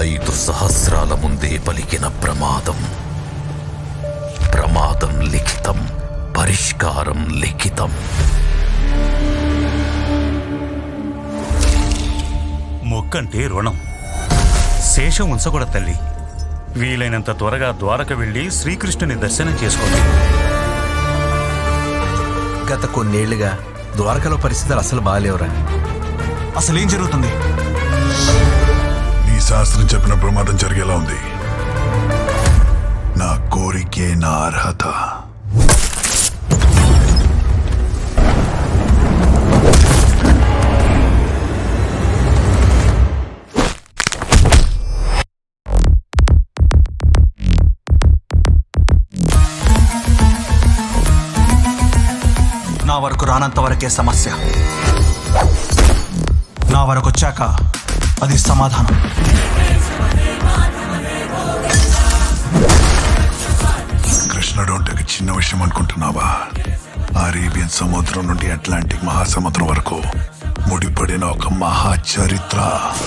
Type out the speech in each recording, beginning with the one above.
5 సహస్రాల ముందే పలికిన ప్రమాదం. ప్రమాదం లిఖితం, పరిష్కారం లిఖితం. మొక్కంటే రుణం, శేషం ఉంచకూడదు తల్లి. వీలైనంత త్వరగా ద్వారక వెళ్ళి శ్రీకృష్ణుని దర్శనం చేసుకోండి. గత కొన్నేళ్లుగా ద్వారకలో పరిస్థితులు అసలు బాగాలేవురా. అసలేం జరుగుతుంది? నీ శాస్త్రం చెప్పిన ప్రమాదం జరిగేలా ఉంది. నా కోరికే నా అర్హత. నా వరకు రానంత వరకే సమస్య, నా వరకు వచ్చాక అది సమాధానం. కృష్ణుడు అంటే చిన్న విషయం అనుకుంటున్నావా? అరేబియన్ సముద్రం నుండి అట్లాంటిక్ మహాసముద్రం వరకు ముడిపడిన ఒక మహా చరిత్ర.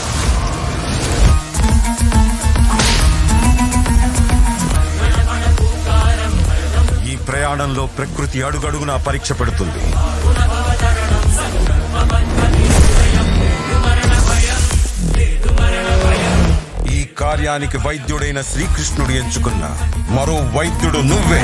ఈ ప్రయాణంలో ప్రకృతి అడుగడుగునా పరీక్ష పెడుతుంది. ఈ కార్యానికి వైద్యుడైన శ్రీకృష్ణుడు ఎంచుకున్న మరో వైద్యుడు నువ్వే.